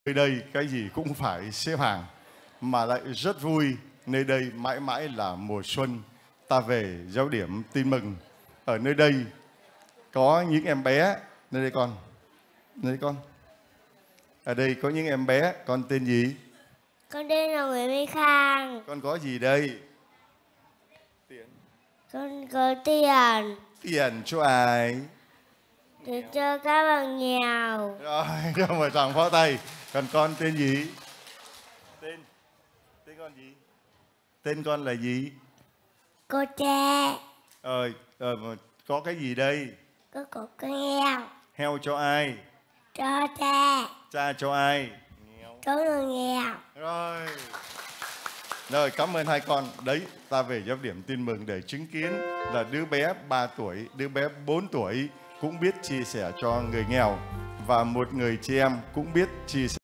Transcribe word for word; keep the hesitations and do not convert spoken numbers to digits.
Nơi đây cái gì cũng phải xếp hàng, mà lại rất vui. Nơi đây mãi mãi là mùa xuân. Ta về Giáo Điểm Tin Mừng. Ở nơi đây có những em bé. Nơi đây con. Nơi đây con. Ở đây có những em bé. Con tên gì? Con tên là Nguyễn Minh Khang. Con có gì đây? Tiền. Con có tiền. Tiền cho ai? Để cho các bạn nghèo. Rồi, cho một tràng pháo tay. Còn con tên gì? Tên. Tên con gì? Tên con là gì? Cô tre. Ờ, ờ, có cái gì đây? Có có con heo. Heo cho ai? Cho cha. Cha cho ai? Nghèo. Cho người nghèo. Rồi. Rồi, cảm ơn hai con. Đấy, ta về Giáo Điểm Tin Mừng để chứng kiến là đứa bé ba tuổi, đứa bé bốn tuổi cũng biết chia sẻ cho người nghèo. Và một người chị em cũng biết chia sẻ.